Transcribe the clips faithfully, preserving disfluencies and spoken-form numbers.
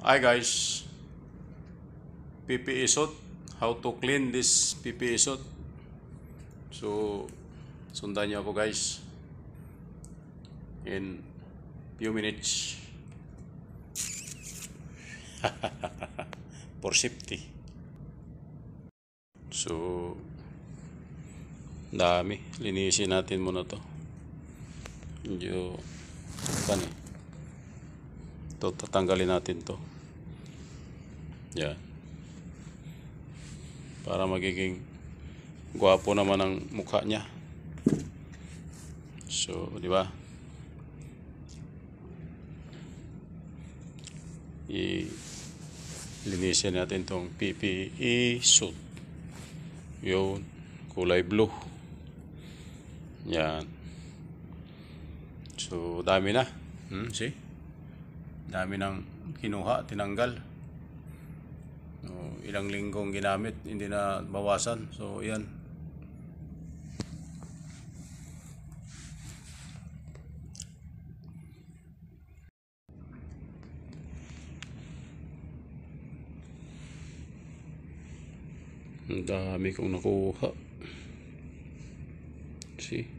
Hi guys, P P E suit, how to clean this P P E suit. So, sundan niyo ako guys in few minutes for safety. So, dami, linisin natin muna to. Medyo kan eh. Ito, tatanggalin natin to. Yan. Para magiging gwapo naman ang mukha niya. So, di ba? I-linisin natin tong P P E suit. Yun, kulay blue. Yan. So, dami na. Hmm, see? Dami nang kinuha, tinanggal. So, ilang linggong ginamit, hindi na bawasan. So, yan. Ang dami kong nakuha. See?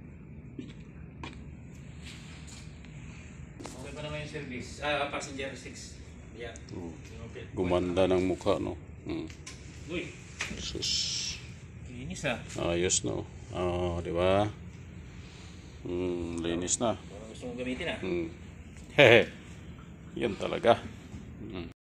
Okay pa naman yung service. Ah, passenger six. Yan. Oh, gumanda ng mukha, no? Hmm. Uy, Sus. linis ah. Ayos, no? Ah, di ba? Hmm, linis na. Parang gusto mong gamitin ah. Hmm. Hehe. Yan talaga. Hmm.